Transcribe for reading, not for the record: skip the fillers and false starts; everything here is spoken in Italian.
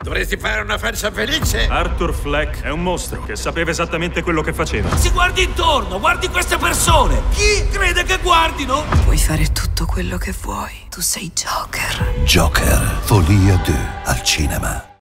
Dovresti fare una faccia felice. Arthur Fleck è un mostro che sapeva esattamente quello che faceva. Si guardi intorno, guardi queste persone. Chi crede che guardino? Puoi fare tutto quello che vuoi. Tu sei Joker. Joker, Folia 2 al cinema.